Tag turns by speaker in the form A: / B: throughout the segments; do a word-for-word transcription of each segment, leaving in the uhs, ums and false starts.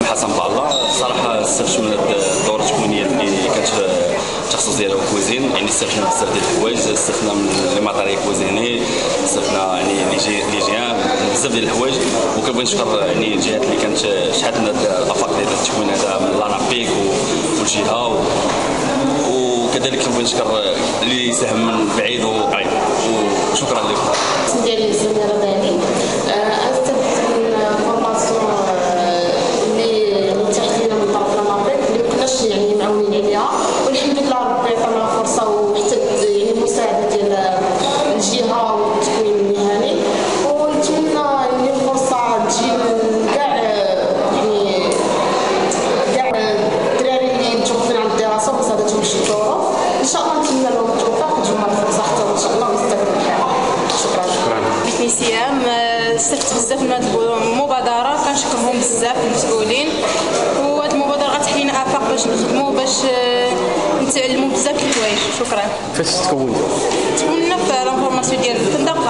A: حسن بالله. صراحه استفدت من الدوره التكوينيه اللي كانت في التخصص ديالها كويزين، يعني استفدنا بزاف ديال الحوايج، استفدنا من لي ماتيريال كويزيني، استفدنا يعني لي جيان بزاف ديال الحوايج. وكنبغي نشكر يعني الجهات اللي كانت شحال من الافاق ديال التكوين هذا من لانابيك والجهه، وكذلك كنبغي نشكر اللي ساهم من بعيد وقريب، وشكرا لكم.
B: ديالي سميره داني. استفدت من فورماسيون اللي متعلمه من طرف لانابيك اللي ما كناش يعني معاونين عليها، والحمد لله ربي عطانا فرصه وحتى يعني المساعده ديال الجهه والتكوين المهني، ونتمنى يعني الفرصه تجي لكاع يعني كاع الدراري اللي متوقفين عن الدراسه وصادتهم شي ظروف. ان شاء الله نتمنى لهم التوفيق وتجيهم الفرصه حتى ان شاء الله ويستافدوا بحالها. شكرا.
C: شكرا. اسمي سيام. استفدت بزاف من هذه المبادره، كنشكرهم بزاف المسؤولين، وهذه المبادره غتفتح لنا افاق باش نخدموا باش نتعلموا بزاف د الحوايج. شكرا.
D: فاش تكونتوا؟
C: تكوننا في لافورماسيون ديال الفندقه،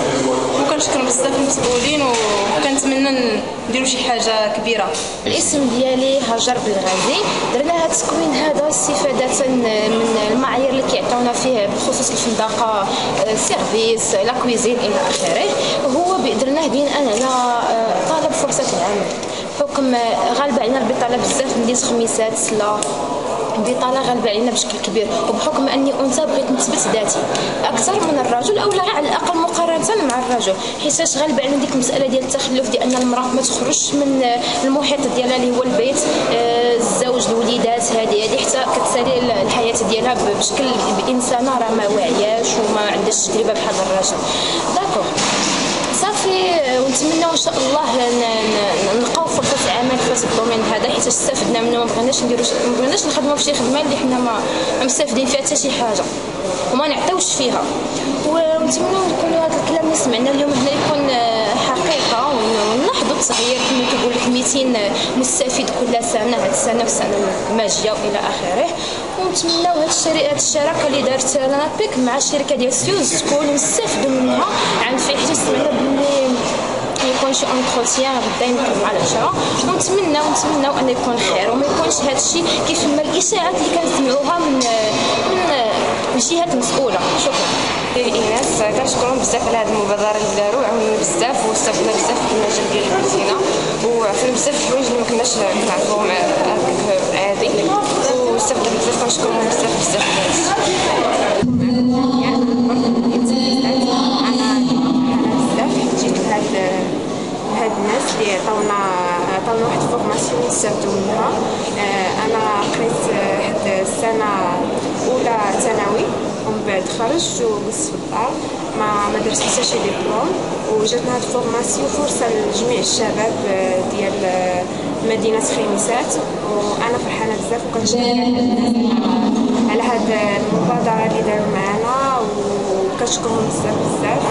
C: وكنشكر بزاف المسؤولين وكنتمنى نديروا شي حاجه كبيره.
E: الاسم ديالي هاجر بالغازي. درنا هذا التكوين هذا استفاده من المعايير اللي كيعطيونا فيه بخصوص الفندقه، سيرفيس، لا كويزين الى اخره. هو درناه بناء على طلب فرصه العمل، حكم غالبه علينا البطاله بزاف من خميسات سلا البطاله غالبه علينا بشكل كبير، وبحكم اني انثى بغيت نثبت ذاتي اكثر من الرجل، او لا على الاقل مقارنه مع الرجل، حيتاش غالبه علينا ديك المساله ديال التخلف ديال ان المراه ما تخرجش من المحيط ديالها اللي هو البيت، الزوج، الوليدات، هذه هذه حتى كتسالي الحياه ديالها بشكل بانسانه راه ما واعياش وما عندهاش تجربه بحال الرجل. داكوغ صافي، ونتمنوا ان شاء الله نلقاو فرصه عمل في هذا الدومين هذا، حيت استفدنا منه. ما بغيناش نديرو ما بغيناش نخدموا في شي خدمه اللي حنا ما مستافدين فيها حتى شي حاجه وما نعطيوش فيها. ونتمنوا نكونوا هذا الكلام اللي سمعنا اليوم هنا يكون حقيقه، ونلاحظوا التغيير كما كيقول لك مئتين مستفيد كل سنه، هذه السنه والسنه الماجيه والى اخره. ونتمنوا هذه الشركه الشراكه اللي دارت لانابيك مع الشركه ديال سيوز تكون نستافدوا منها عن فيه، حيت سمعنا باللي يكون شي انتروتيان غدا يمكن مع العشره. ونتمنوا ونتمنوا ان يكون خير وما يكونش هذا الشيء كيف ما الاشاعات اللي كنسمعوها من من الجهات المسؤوله. شكرا.
F: ايناس، كنشكرهم بزاف على هذه المبادره اللي داروا، عاونونا بزاف واستفدنا بزاف في المجال ديال الكوزينه، وعرفنا بزاف د الحوايج اللي ما كناش كنعرفوهم عادي، واستفدنا بزاف. كنشكرهم بزاف بزاف هاد الناس اللي عطاونا عطاونا واحد الفورماسيون نستافدوا منها. انا قريت واحد السنه اولى ثانوي، ومن بعد خرجت وجلست في الدار ما ما درت حتى شي دبلوم، وجاتنا هاد الفورماسيون فرصه لجميع الشباب ديال مدينه خميسات، وانا فرحانه بزاف وكنشكر على هاد المبادره اللي داروا معنا، وكنشكرهم بزاف بزاف.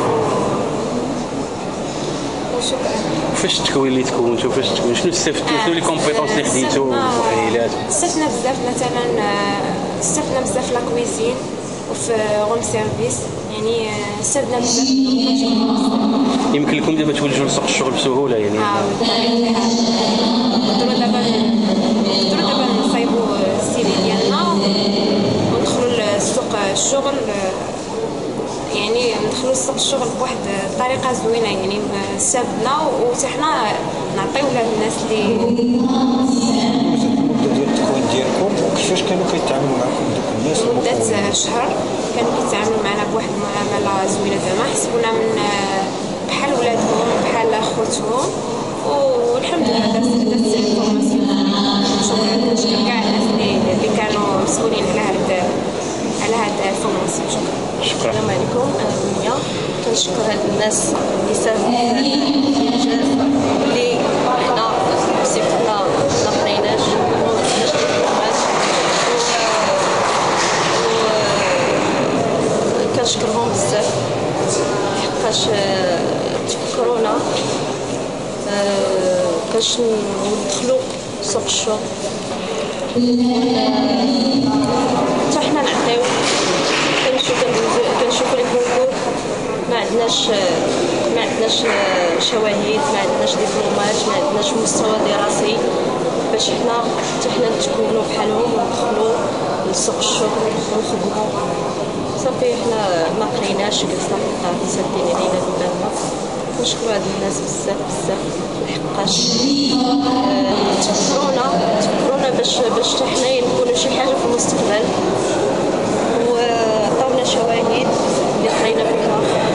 F: شكرا.
D: فاش التكوين اللي تكونتوا فاش تكون شنو استفدتوا؟ شنو لي كومبيتونس اللي خديتوا المؤهلات؟
F: استفدنا بزاف، مثلا استفدنا بزاف في لا كويزين وفي روم سيرفيس، يعني استفدنا بزاف.
D: يمكن لكم دابا توجهوا لسوق الشغل بسهوله يعني؟
F: اه نقدروا دابا نقدروا دابا نصايبوا السي في ديالنا وندخلوا لسوق الشغل، يعني ندخلوا لسوق الشغل بواحد الطريقه زوينه، يعني استفدنا وحتى حنا نعطيو للناس اللي
G: المده ديال التكوين ديالكم، وكيفاش كانوا كيتعاملوا معكم دوك الناس؟
F: مده شهر كانوا كيتعاملوا معنا بواحد المعامله زوينه، زعما حسبونا من بحال ولادهم بحال خوتهم، والحمد لله درت درت الفورماسيون. شكرا، كنشكر كاع الناس اللي كانوا مسؤولين على هاد على هاد الفورماسيون. شكرا.
D: شكرا.
B: السلام عليكم، انا دنيا. كنشكر هاد الناس اللي ساهموا في هاد الانجاز اللي حنا بصفتنا ما قريناش وما درناش دبلومات، و كنشكرهم بزاف حقاش تفكرونا باش ندخلوا سوق الشغل، حتى حنا نعطيو. كنشوفوا لي كونكور ما عندناش ما عندناش شواهد، ما عندناش دبلومات، ما عندناش مستوى دراسي،
H: باش حنا حتى حنا نتكونوا بحالهم وندخلوا لسوق الشغل ونخدموا. صافي حنا ما قريناش جلسنا في الدار سادين علينا بابنا. نشكروا هاد الناس بزاف بزاف لحقاش تفكرونا تفكرونا باش باش حتى حنايا نكونوا شي حاجه في المستقبل، وعطاونا شواهد اللي قرينا فيها.